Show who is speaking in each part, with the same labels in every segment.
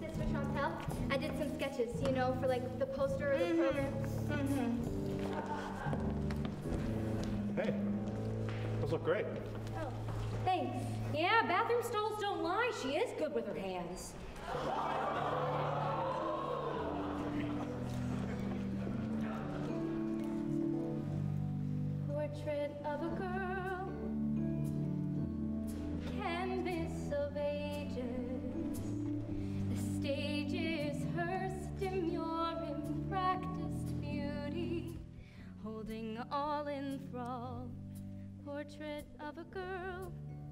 Speaker 1: This for Chantel. I did some sketches, you know, for like the poster or the program.
Speaker 2: Hey, those look great.
Speaker 1: Oh, thanks.
Speaker 3: Yeah, bathroom stalls don't lie. She is good with her hands.
Speaker 1: Portrait of a girl, canvas of ages. The stage is her demure and practiced beauty, holding all in thrall. Portrait of a girl,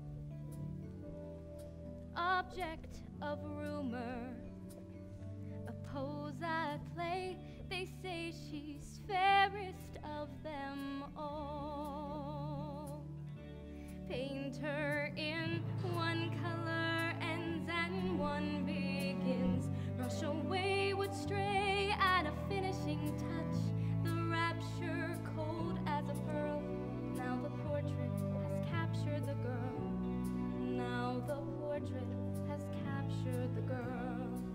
Speaker 1: object of rumor, a pose at play. They say she's fairest of them all. Paint her in one color ends and one begins. Brush away what stray, add a finishing touch. The rapture cold as a pearl. Now the portrait has captured the girl. Now the portrait has captured the girl.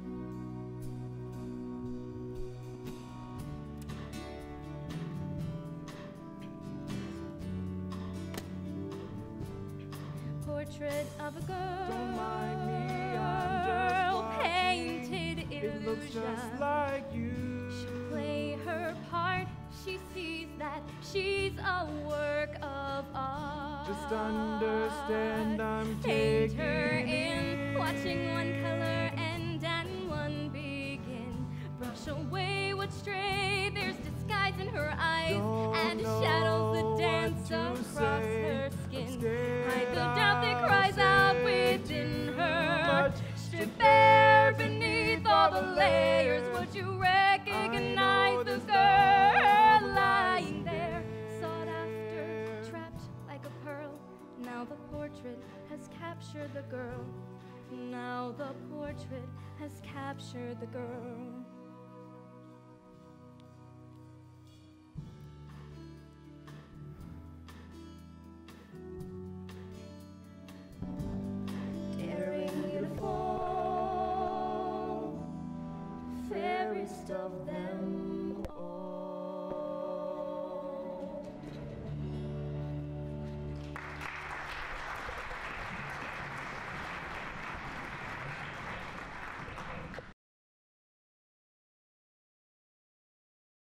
Speaker 1: Portrait of a girl.
Speaker 4: Don't mind me, I'm just
Speaker 1: painted illusion.
Speaker 4: It looks just like you.
Speaker 1: She'll play her part. She sees that she's a work of art.
Speaker 4: Just understand I'm
Speaker 1: Paint
Speaker 4: taking
Speaker 1: her in,
Speaker 4: it.
Speaker 1: watching one color end and one begin. Brush away what stray. There's disguise in her eyes and shadows that dance across her skin. Hide the doubt that cries out within her. Strip bare beneath all the layers. Would you recognize the girl lying there, sought after, trapped like a pearl? Now the portrait has captured the girl. Now the portrait has captured the girl. Daring you to fall, fairest of them